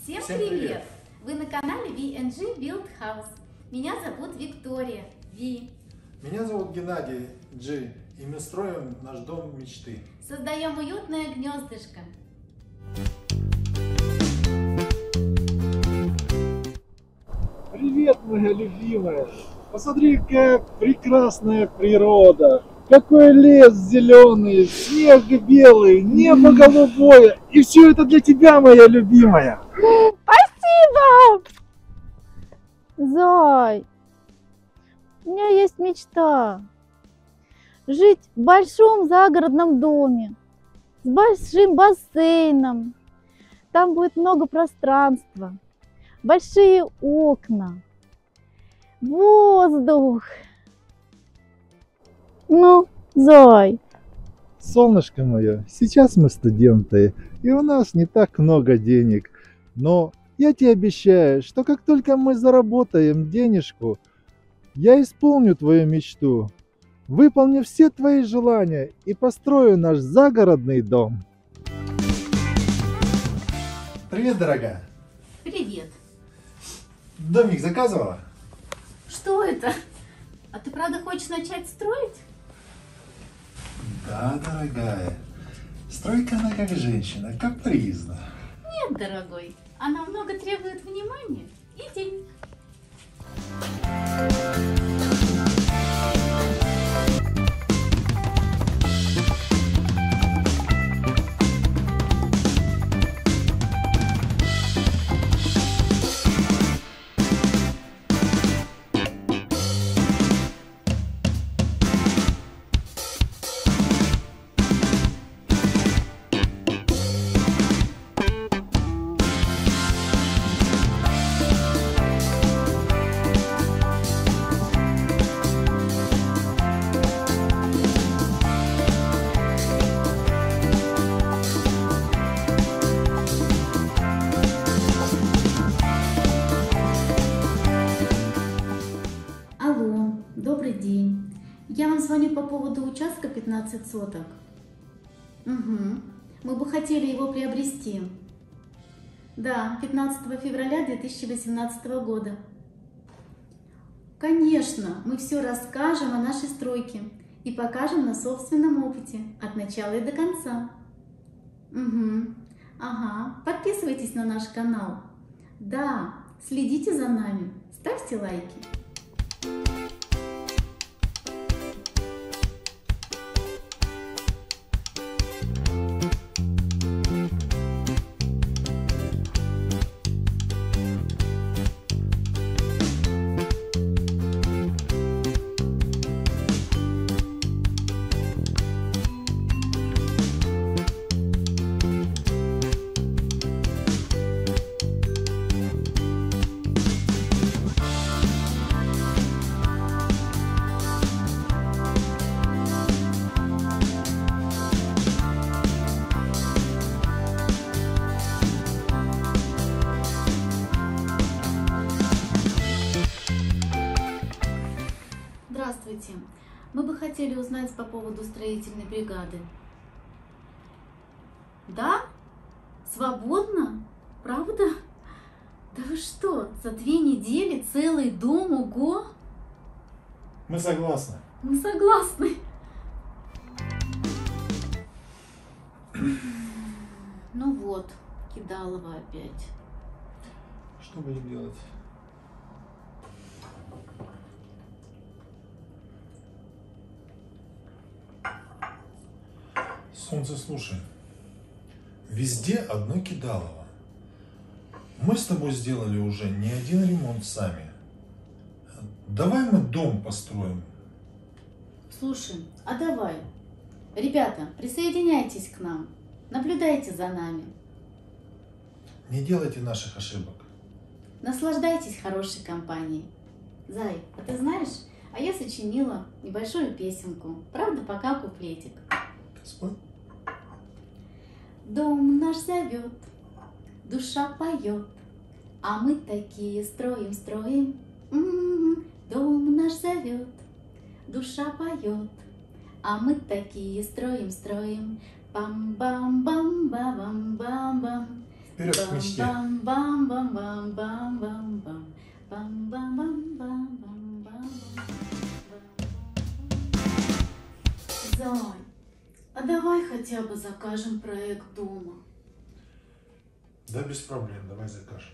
Всем привет! Вы на канале VNG Build House. Меня зовут Виктория, Ви. Меня зовут Геннадий, Джи. И мы строим наш дом мечты. Создаем уютное гнездышко. Привет, моя любимая! Посмотри, какая прекрасная природа! Какой лес зеленый, снег белый, небо голубое! И все это для тебя, моя любимая! Спасибо! Зай, у меня есть мечта. Жить в большом загородном доме, с большим бассейном. Там будет много пространства, большие окна, воздух. Ну, Зай. Солнышко мое, сейчас мы студенты, и у нас не так много денег. Но я тебе обещаю, что как только мы заработаем денежку, я исполню твою мечту. Выполню все твои желания и построю наш загородный дом. Привет, дорогая. Привет. Домик заказывала? Что это? А ты правда хочешь начать строить? Да, дорогая. Стройка она как женщина, капризна. Нет, дорогой. Она много требует внимания и денег. Алло, добрый день. Я вам звоню по поводу участка 15 соток. Угу. Мы бы хотели его приобрести. Да, 15 февраля 2018 года. Конечно, мы все расскажем о нашей стройке и покажем на собственном опыте, от начала и до конца. Угу. Ага, подписывайтесь на наш канал. Да, следите за нами, ставьте лайки. Здравствуйте. Мы бы хотели узнать по поводу строительной бригады. Да? Свободно? Правда? Да вы что, за 2 недели целый дом, ого? Мы согласны. Мы согласны. Ну вот, Кидалова опять. Что будем делать? Солнце, слушай. Везде одно Кидалово. Мы с тобой сделали уже не один ремонт сами. Давай мы дом построим. Слушай, а давай. Ребята, присоединяйтесь к нам. Наблюдайте за нами. Не делайте наших ошибок. Наслаждайтесь хорошей компанией. Зай, а ты знаешь, а я сочинила небольшую песенку. Правда, пока куплетик. Спой. Дом наш зовет, душа поет, а мы такие строим, строим. Дом наш зовет, душа поет, а мы такие строим, строим. Бам-бам-бам-бам-бам-бам. Вперед к мечте. Бам-бам-бам-бам-бам-бам-бам. Бам-бам-бам-бам-бам-бам. Зай, а давай хотя бы закажем проект дома. Да, без проблем, давай закажем.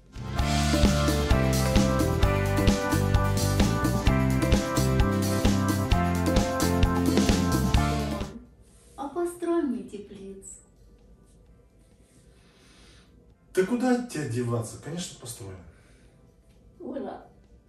А построй мне теплицу. Да куда от тебя деваться? Конечно, построим. Ура!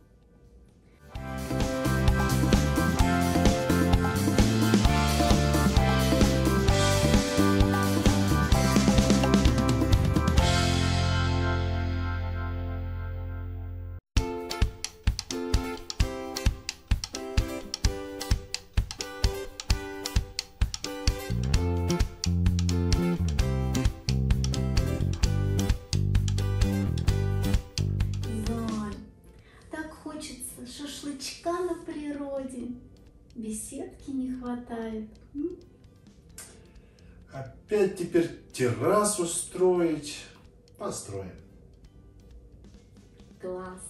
Хочется шашлычка на природе. Беседки не хватает. Опять теперь террасу строить. Построим. Класс.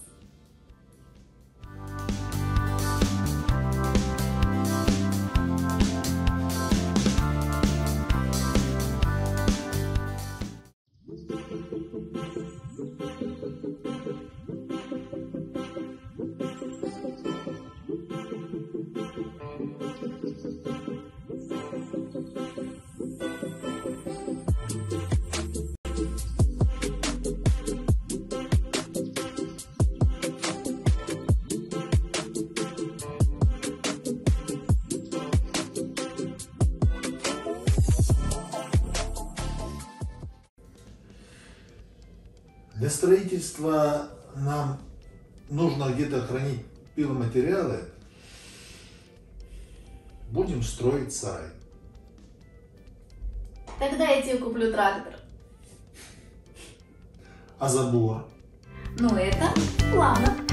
Для строительства нам нужно где-то хранить пиломатериалы. Будем строить сарай. Тогда я тебе куплю трактор. А забор? Ну это ладно.